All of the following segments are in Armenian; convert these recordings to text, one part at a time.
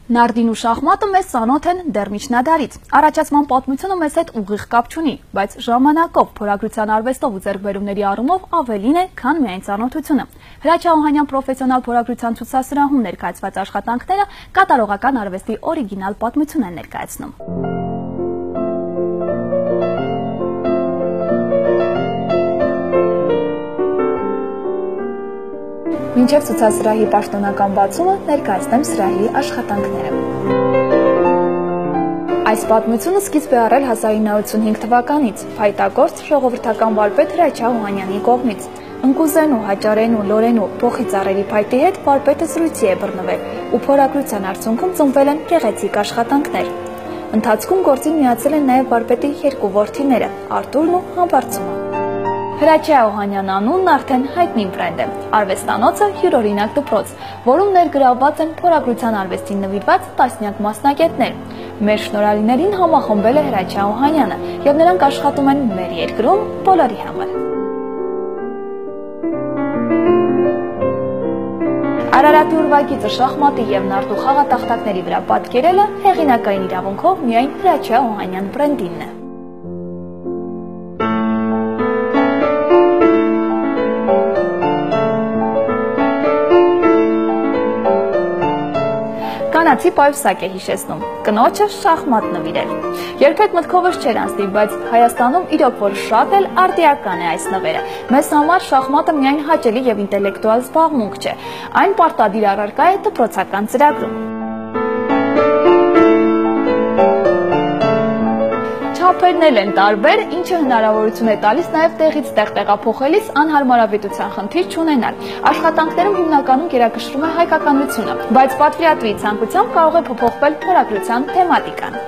Նարդին ու շախմատը մեզ ծանոթ են դեռ միջնադարից։ Առաջացման պատմությունը մեզ հետ ուղիղ կապ չունի, բայց ժամանակով, փորագրության արվեստով ու ձեռքբերումների առումով ավելին է, քան միայն ծանոթությունը։ Հրաչյա Օհանյան պրոֆեսիոնալ փորագրության ցուցասրահում ներկայացված աշխատանքները կատարողական արվեստի օրիգինալ պատմություն են ներկայացնում։ Մինչև ցուցասրահի պաշտոնական բացումը ներկայացնեմ սրահի աշխատանքները։ Այս պատմությունը սկիզբ է առել 1985 թվականից, փայտագործ ժողովրդական վարպետ Հրաչյա Օհանյանի կողմից։ Ընկուզենու, հաճարենու, լորենու, փոխի ծառերի փայտի հետ վարպետը զրույցի է բռնվել ու փորագրության արդյունքում ծնվել են գեղեցիկ աշխատանքներ։ Ընթացքում գործին միացել են նաև վարպետի երկու որդիները՝ Արտուրն ու Համբարձումը։ Հրաչյա Օհանյան անունն արդեն հայտնի բրենդ է։ Արվեստանոցը յուրօրինակ դպրոց, որում ներգրավված են փորագրության արվեստին նվիրված տասնյակ մասնագետներ։ Մեր շնորհալիներին համախմբել է Հրաչյա Օհանյանը, եւ նրանք աշխատում են մեր երկրում բոլորի համար։ Արարատի ուրվագիծը շախմատի եւ նարդու խաղատախտակների վրա պատկերելը հեղինակային իրավունքով միայն Հրաչյա Օհանյան բրենդինն է։ Կանացի պայուսակ է հիշեցնում, կնոջը շախմատ նվիրել։ Երբեք մտքովս չէր անցնի, բայց Հայաստանում իրոք որ շատ էլ արդիական է այս նվերը։ Մեզ համար շախմատը միայն հաճելի եւ ինտելեկտուալ զբաղմունք չէ, այն պարտադիր առարկա է դպրոցական ծրագրում։ Չափերն էլ են տարբեր, ինչը հնարավորություն է տալիս նաև տեղից տեղ տեղափոխելիս անհարմարավետության խնդիր չունենալ։ Աշխատանքներում հիմնականում գերակշռում է հայկականությունը, բայց պատվիրատուի ցանկությամբ կարող է փոփոխվել փորագրության թեմատիկան։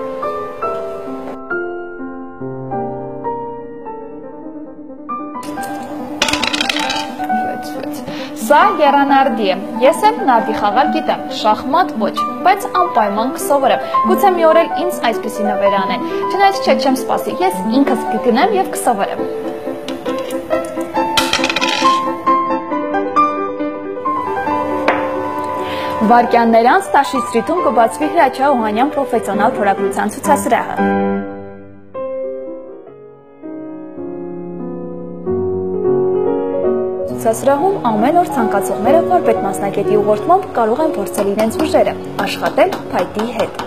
Սա եռանարդի է, ես եմ նարդի խաղալ գիտեմ, շախմատ ոչ, բայց անպայման կսովորեմ, գուցե մի օր էլ ինձ այսպիսի նվեր անեն, չնայած չէ չեմ սպասի, ես ինքս կգնեմ և կսովորեմ։ Վարկյաններ անց Տաշի սթրիթում կբացվի Հրաչյա Օհանյան պրոֆեսիոնալ փորագրության ցուցասրահը։ Ցուցասրահում ամեն օր ցանկացողները վարպետ մասնագետի ուղղորդմամբ կարող են փորձել իրենց ուժերը, աշխատել փայտի հետ։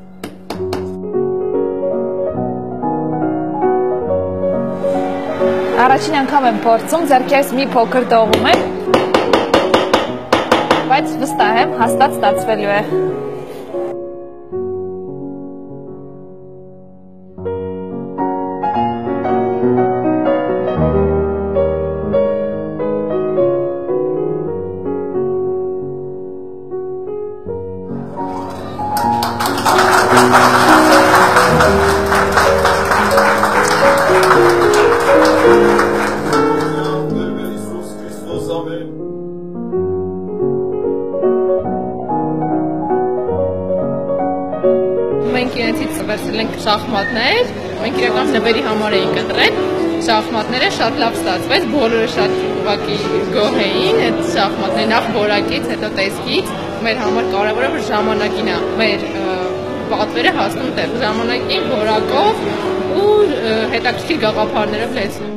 Առաջին անգամ եմ փորձում, ձեռքերս մի փոքր դողում եմ, բայց վստահ եմ, հաստատ ստացվելու է։ Մենք իրենցից վերցրել ենք շախմատներ, մենք իրական նվերի համար էինք ընտրել, շախմատները շատ լավ ստացվեց, բոլորը շատ ուղղակի գոհ էին այդ շախմատները, նախ որակից, հետո տեսքից, մեր համար կարևորը որ ժամանակին է, մեր պատվերը հասնում տեղ, ժամանակին, որակով ու հետաքրքիր գաղափարներով լեցնում։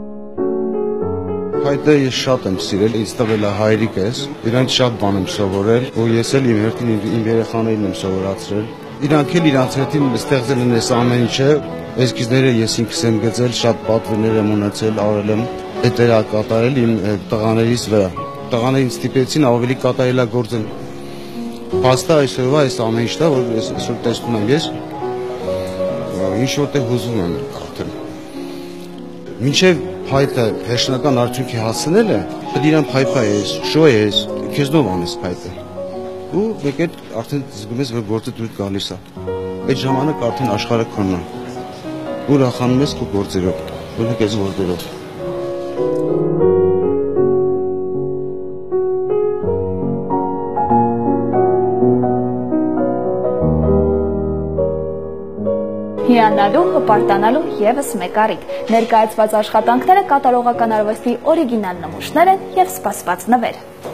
Փայտը ես շատ եմ սիրել, ինձ տվել է հայրիկս, իրանց շատ բան եմ սովորել, ու ես էլ իմ հերթին իմ երեխաներին եմ սովորացրել։ Իրանք էլ իրանց հերթին ստեղծել են այս ամեն ինչը, էսքիզները ես ինքս եմ գծել, շատ պատվերներ եմ ունեցել, արել եմ, հետեր կատարել իմ տղաներից վրա։ Տղաներին ստիպեցին ավելի կատարելագործել։ Փաստը այսօրվա այս ամեն ինչն է, որ այսօր տեսնում եմ ես, ինչ որտեղ հուզվում եմ արդեն։ Մինչև փայտը հեշտական արդյունքի հասնելը, պետք է իրան փայփա ես, շո ես, քեզնով անես փայտը։ Ու մեկ էլ արդեն զգում ես, որ գործը դուրս գալիս է։ Այդ ժամանակ արդեն աշխարհը քոնն է։ Ուրախանում ես քո գործերով, ոչ քեզ գործերով։ Հիանալու, հպարտանալու ևս մեկ առիթ։ Ներկայացված աշխատանքները կատարողական արվեստի օրիգինալ նմուշներ են և սպասված նվեր։